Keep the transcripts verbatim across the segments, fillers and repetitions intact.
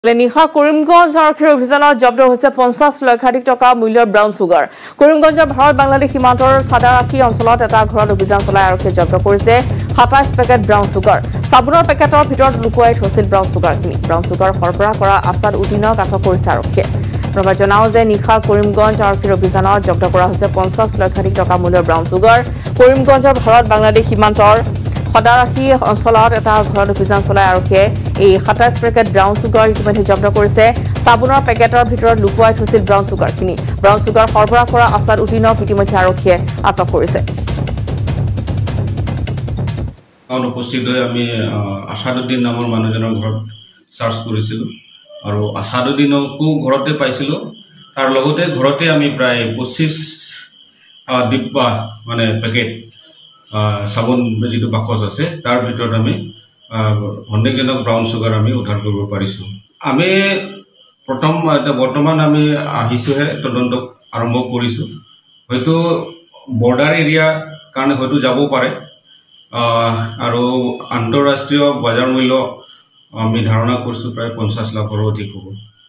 নিশা কৰিমগঞ্জ আৰক্ষীৰ অভিযানত জব্দ হৈছে পঞ্চাশ লক্ষাধিক টকা মূল্যৰ ব্ৰাউন সুগাৰ। কৰিমগঞ্জৰ ভাৰত বাংলাদেশ সীমান্তৰ সাদাৰাখী অঞ্চলত এটা ঘৰত অভিযান চলাই আৰক্ষীয়ে জব্দ কৰিছে সাতাইশ পেকেট ব্ৰাউন সুগাৰ। সাবুনৰ পেকেটৰ ভিতৰত লুকুৱাই থৈছিল ব্ৰাউন সুগাৰখিনি। ব্ৰাউন সুগাৰ সৰবৰাহ কৰা আছাদ উদ্দিনক আটক কৰিছে আৰক্ষীয়ে। প্ৰভাৱ জনাও যে নিশা কৰিমগঞ্জ আৰক্ষীৰ অভিযানত জব্দ কৰা হৈছে পঞ্চাশ লক্ষাধিক টকা মূল্যৰ ব্ৰাউন সুগাৰ। কৰিমগঞ্জৰ ভাৰত বাংলাদেশ সীমান্তৰ সদাৰাখী অঞ্চলত এটা ঘৰত অভিযান চলাই আৰক্ষীয়ে এই সাতাইশ পেকেট ব্ৰাউন সুগাৰ ইতিমধ্যে জব্দ কৰিছে। সাবুনৰ পেকেটৰ ভিতৰত লুকুৱাই থৈছিল ব্ৰাউন সুগাৰখিনি। ব্ৰাউন সুগাৰ সৰবৰাহ কৰা আছাদ উদ্দিনক ইতিমধ্যে আৰক্ষীয়ে আটক কৰিছে। অনুপস্থিত হৈ আমি আছাদ উদ্দিন নামৰ মানুহজনৰ ঘৰত চাৰ্চ কৰিছিলোঁ আৰু আছাদ উদ্দিনকো ঘৰতে পাইছিলোঁ। তাৰ লগতে ঘৰতে আমি প্ৰায় পঁচিছ ডিব্বা মানে পেকেট সাবুন যিটো বাকচ আছে তাৰ ভিতৰত আমি সন্দেহজনক ব্ৰাউন সুগাৰ আমি উদ্ধাৰ কৰিব পাৰিছোঁ। আমি প্ৰথম বৰ্তমান আমি আহিছোঁহে তদন্ত আৰম্ভ কৰিছোঁ। হয়তো বৰ্ডাৰ এৰিয়া কাৰণে হয়তো যাব পাৰে আৰু আন্তঃৰাষ্ট্ৰীয় বজাৰ মূল্য আমি ধাৰণা কৰিছোঁ প্ৰায় পঞ্চাছ লাখৰো অধিক হ'ব।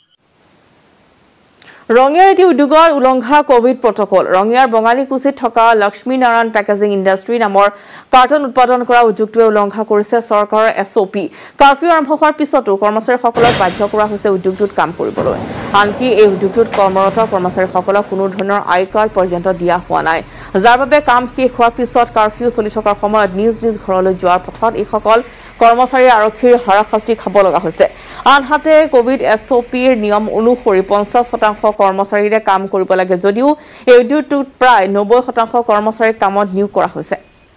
ৰঙিয়াৰ এটি উদ্যোগৰ উলংঘা কোভিড প্ৰটকল। ৰঙিয়াৰ বঙালীকুছিত থকা লক্ষ্মী নাৰায়ণ পেকেজিং ইণ্ডাষ্ট্ৰী নামৰ কাৰ্টন উৎপাদন কৰা উদ্যোগটোৱে উলংঘা কৰিছে চৰকাৰৰ এছ অ' পি। কাৰ্ফিউ আৰম্ভ হোৱাৰ পিছতো কৰ্মচাৰীসকলক বাধ্য কৰা হৈছে উদ্যোগটোত কাম কৰিবলৈ। আনকি এই উদ্যোগটোত কৰ্মৰত কৰ্মচাৰীসকলক কোনো ধৰণৰ আই কাৰ্ড পৰ্যন্ত দিয়া হোৱা নাই, যাৰ বাবে কাম শেষ হোৱাৰ পিছত কাৰ্ফিউ চলি থকাৰ সময়ত নিজ নিজ ঘৰলৈ যোৱাৰ পথত এইসকল কৰ্মচাৰী আৰক্ষীৰ হাৰাশাস্তি খাব লগা হৈছে। আনহাতে কোভিড এছ অ' পিৰ নিয়ম অনুসৰি পঞ্চাছ শতাংশ কৰ্মচাৰীৰে কাম কৰিব লাগে যদিও এই উদ্যোগটোত প্ৰায় নব্বৈ শতাংশ কৰ্মচাৰীক কামত নিয়োগ কৰা হৈছে।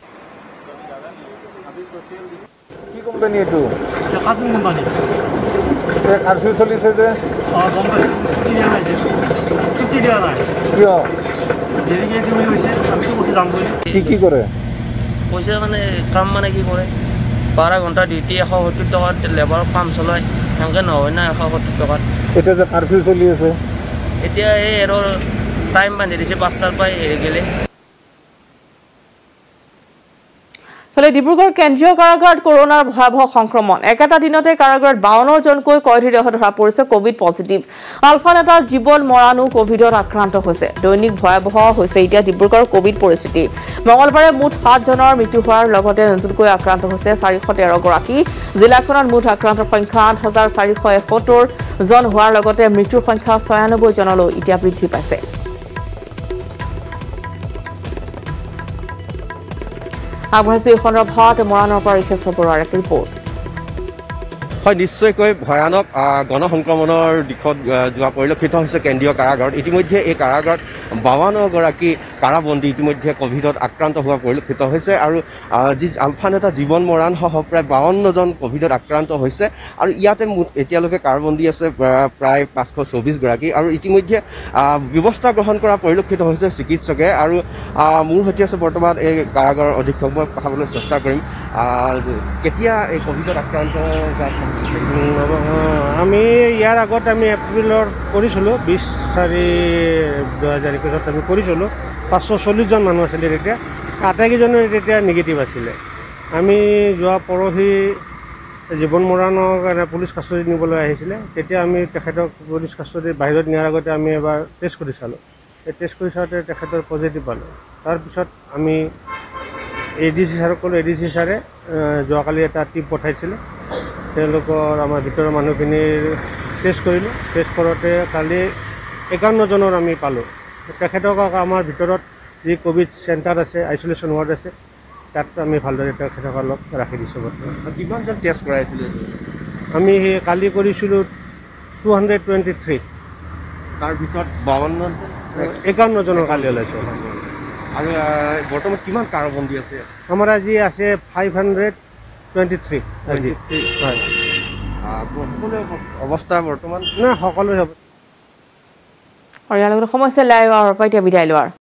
পইচা মানে কাম মানে কি কৰে বাৰ ঘণ্টা ডিউটি এশ সত্তৰ টকাত লেবাৰৰ কাম চলায়, সেনেকৈ নহয় না এশ সত্তৰ টকাত। এতিয়া যে কাৰ্ফিউ চলি আছে এতিয়া এই আৰু টাইম বান্ধি দিছে পাঁচটাৰ পৰাই এৰি গেলে। ফলে ডিব্ৰুগড় কেন্দ্ৰীয় কাৰাগাৰত কৰোনাৰ ভয়াৱহ সংক্ৰমণ। একেটা দিনতে কাৰাগাৰত বাৱন্ন জনকৈ কয়দী দেহত ধৰা পৰিছে কভিড পজিটিভ। আলফা নেতা জীৱন মৰাণো কভিডত আক্ৰান্ত হৈছে। দৈনিক ভয়াৱহ হৈছে এতিয়া ডিব্ৰুগড়ৰ কভিড পৰিস্থিতি। মঙলবাৰে মুঠ সাতজনৰ মৃত্যু হোৱাৰ লগতে নতুনকৈ আক্ৰান্ত হৈছে চাৰিশ তেৰ গৰাকী। জিলাখনত মুঠ আক্ৰান্তৰ সংখ্যা আঠ হাজাৰ চাৰিশ এসত্তৰ জন হোৱাৰ লগতে মৃত্যুৰ সংখ্যা ছয়ানব্বৈ জনলৈ এতিয়া বৃদ্ধি পাইছে। আগবাঢ়িছে এই সন্দৰ্ভত মৰাণৰ পৰা ৰিখেশ্বৰ বৰুৱাৰ এক ৰিপৰ্ট। হয়, নিশ্চয়কৈ ভয়ানক গণসংক্ৰমণৰ দিশত যোৱা পৰিলক্ষিত হৈছে কেন্দ্ৰীয় কাৰাগাৰত। ইতিমধ্যে এই কাৰাগাৰত বাৱন্নগৰাকী কাৰাবন্দী ইতিমধ্যে কভিডত আক্ৰান্ত হোৱা পৰিলক্ষিত হৈছে আৰু যি আলফা নেতা জীৱন মৰাণসহ প্ৰায় বাৱন্নজন কভিডত আক্ৰান্ত হৈছে আৰু ইয়াতে মুঠ এতিয়ালৈকে কাৰাবন্দী আছে প্ৰায় পাঁচশ চৌবিছগৰাকী আৰু ইতিমধ্যে ব্যৱস্থা গ্ৰহণ কৰা পৰিলক্ষিত হৈছে চিকিৎসকে। আৰু মোৰ সৈতে আছে বৰ্তমান এই কাৰাগাৰৰ অধীক্ষক, মই কথা ক'বলৈ চেষ্টা কৰিম। কেতিয়া এই কভিডত আক্ৰান্ত আমি ইয়াৰ আগত আমি এপ্ৰিলৰ কৰিছিলোঁ, বিছ চাৰি দুহেজাৰ একৈছত আমি কৰিছিলোঁ। পাঁচশ চল্লিছজন মানুহ আছিলে তেতিয়া, আটাইকেইজনে তেতিয়া নিগেটিভ আছিলে। আমি যোৱা পৰহি জীৱন মৰাণৰ কাৰণে পুলিচ কাষ্টডি নিবলৈ আহিছিলে, তেতিয়া আমি তেখেতক পুলিচ কাষ্টডি বাহিৰত নিয়াৰ আগতে আমি এবাৰ টেষ্ট কৰি চালোঁ। এই টেষ্ট কৰি চাওঁতে তেখেতৰ পজিটিভ পালোঁ। তাৰপিছত আমি এ ডি চি ছাৰক ক'লোঁ। এ ডি চি ছাৰে যোৱাকালি এটা টিপ পঠাইছিলে, তেওঁলোকৰ আমাৰ ভিতৰৰ মানুহখিনিৰ টেষ্ট কৰিলোঁ। টেষ্ট কৰোঁতে কালি একাৱন্নজনৰ আমি পালোঁ। তেখেতক আমাৰ ভিতৰত যি ক'ভিড চেণ্টাৰ আছে, আইচলেশ্যন ৱাৰ্ড আছে, তাত আমি ভালদৰে তেখেতসকলক ৰাখি দিছোঁ। বৰ্তমান কিমানজন টেষ্ট কৰাইছিলে? আমি সেই কালি কৰিছিলোঁ টু হাণ্ড্ৰেড টুৱেণ্টি থ্ৰী। তাৰ ভিতৰত বাৱন্ন একাৱন্নজনৰ কালি ওলাইছে। আৰু বৰ্তমান কিমান কাৰাবন্দী আছে? আমাৰ আজি আছে ফাইভ হাণ্ড্ৰেড টুৱেণ্টি থ্ৰী আজি। হয়, সকলো অৱস্থা বৰ্তমান নাই সকলোৰে হ'ব। আৰু ইয়াৰ লগত সমস্যা লাইভ আৰু এতিয়া বিদায় লোৱাৰ